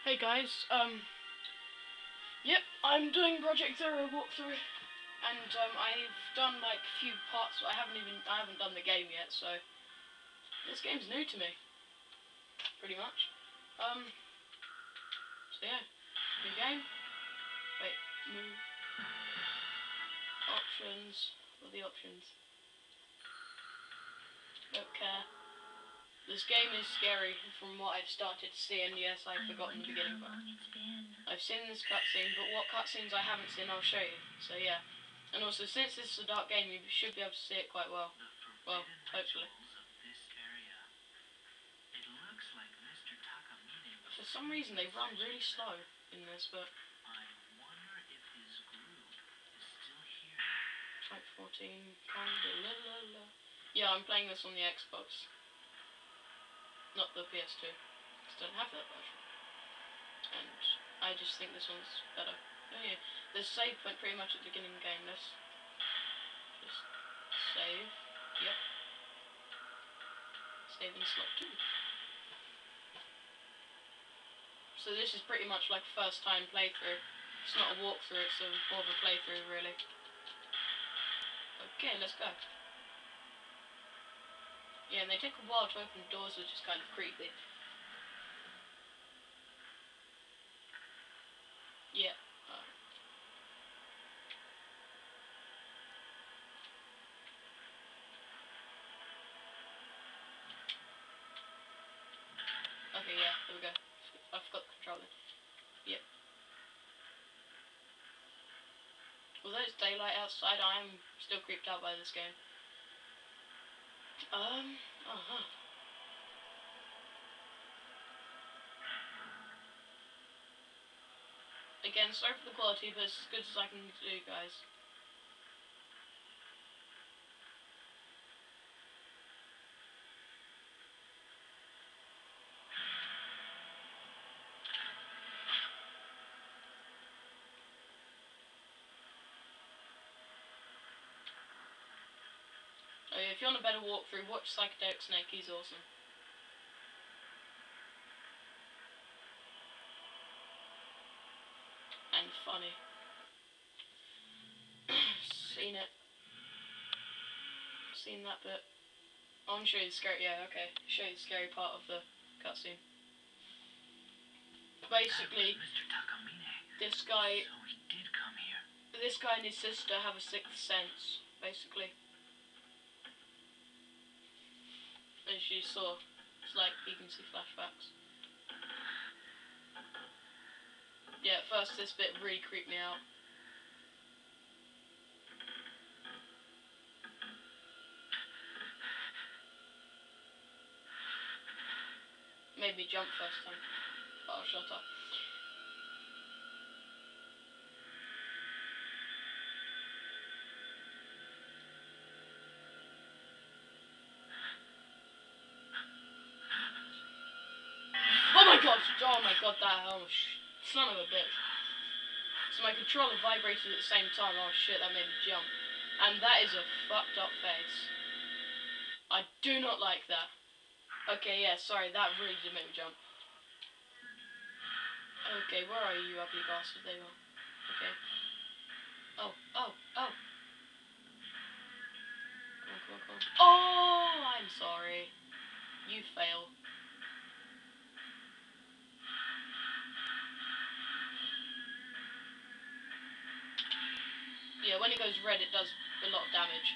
Hey guys, yep, I'm doing Project Zero walkthrough, and I've done like a few parts, but I haven't done the game yet, so this game's new to me, pretty much. So yeah, new game. Wait, move options. What are the options? Don't care. This game is scary from what I've started to see, and yes, I've forgotten the beginning part. I've seen this cutscene, but what cutscenes I haven't seen, I'll show you. So yeah. And also, since this is a dark game, you should be able to see it quite well. Well, hopefully. For some reason, they run really slow in this, but... Type 14, kinda Yeah, I'm playing this on the Xbox. Not the PS2. Because I don't have that version. And I just think this one's better. Oh yeah, the save point pretty much at the beginning of the game. Let's just save. Yep. Save in slot 2. So this is pretty much like a first time playthrough. It's not a walkthrough, it's more of a playthrough really. Okay, let's go. Yeah, and they take a while to open the doors, which is kind of creepy. Yeah. Okay, yeah, there we go. I forgot the controller. Yep. Although it's daylight outside, I am still creeped out by this game. Again, sorry for the quality, but it's as good as I can do, guys. Oh yeah, if you want a better walkthrough, watch Psychedelic Snake, he's awesome. And funny. Seen that bit. I want to show you the scary, yeah, okay. Show you the scary part of the cutscene. Basically, this guy and his sister have a sixth sense, basically. As you saw, it's like you can see flashbacks. Yeah, at first this bit really creeped me out. Made me jump first time. Oh, shut up. Oh my god, that, son of a bitch. So my controller vibrated at the same time, oh shit, that made me jump. And that is a fucked up face. I do not like that. Okay, yeah, sorry, that really did make me jump. Okay, where are you ugly bastard? There you are. Okay. Oh. Come on. Oh, I'm sorry. You fail. Yeah, when it goes red, it does a lot of damage.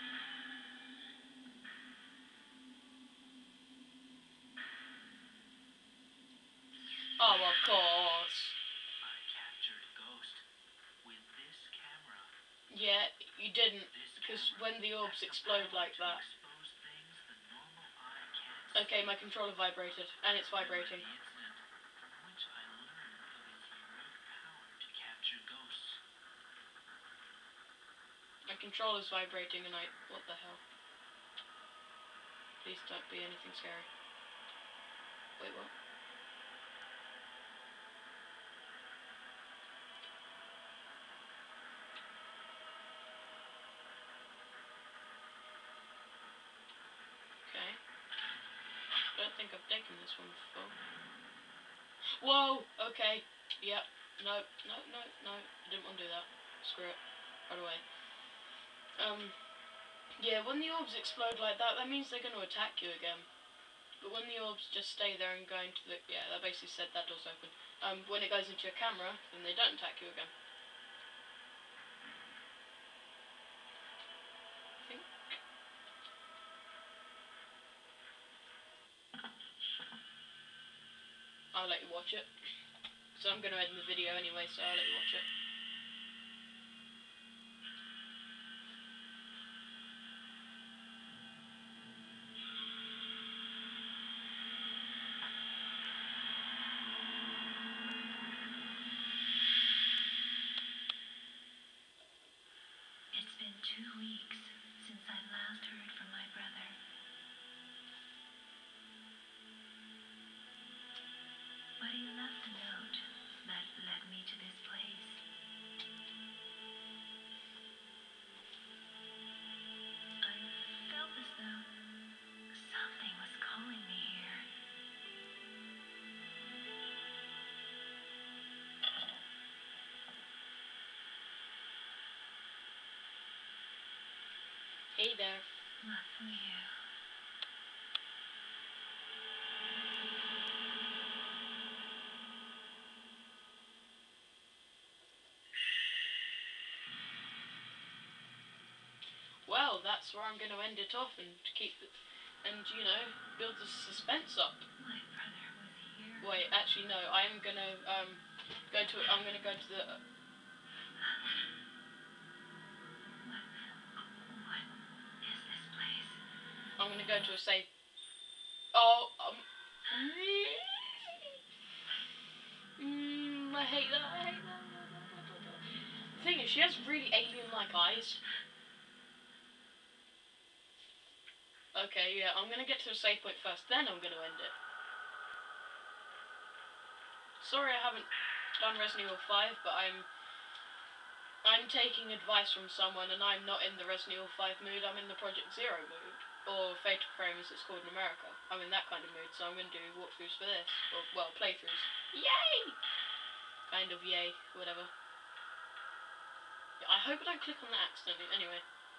Oh, of course. I captured a ghost with this camera. Yeah, you didn't, because when the orbs explode like that. Okay, my controller vibrated, and it's vibrating. My controller's vibrating, and what the hell? Please don't be anything scary. Wait, what? Okay. I don't think I've taken this one before. Whoa, okay. Yep. No. I didn't want to do that. Screw it. Right away. Yeah, when the orbs explode like that, that means they're going to attack you again. But when the orbs just stay there and go into the... Yeah, that basically said that door's open. When it goes into your camera, then they don't attack you again. I think. I'll let you watch it. So I'm going to end the video anyway, so I'll let you watch it. It's been 2 weeks since I last heard from my brother. But he left a note that led me to this place. I felt as though something was calling me here. Hey there. Luckily you. Well, that's where I'm going to end it off and keep it, and build the suspense up. My brother was here. Wait, actually no. I'm gonna go to. I'm gonna go to the. What is this place? I'm gonna go to a safe. Oh, I hate that. I hate that. The thing is, she has really alien-like eyes. Okay, yeah, I'm gonna get to a save point first, then I'm gonna end it. Sorry I haven't done Resident Evil 5, but I'm taking advice from someone, and I'm not in the Resident Evil 5 mood. I'm in the Project Zero mood, or Fatal Frame as it's called in America. I'm in that kind of mood, so I'm gonna do walkthroughs for this, or well, playthroughs. Yay! Kind of yay, whatever. I hope I don't click on that accidentally. Anyway.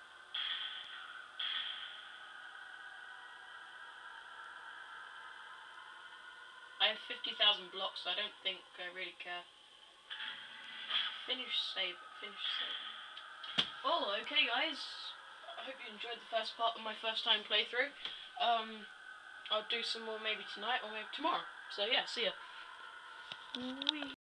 I have 50,000 blocks, so I don't think I really care. Finish save. Well, okay guys. I hope you enjoyed the first part of my first time playthrough. I'll do some more maybe tonight or maybe tomorrow. So yeah, see ya. Wee.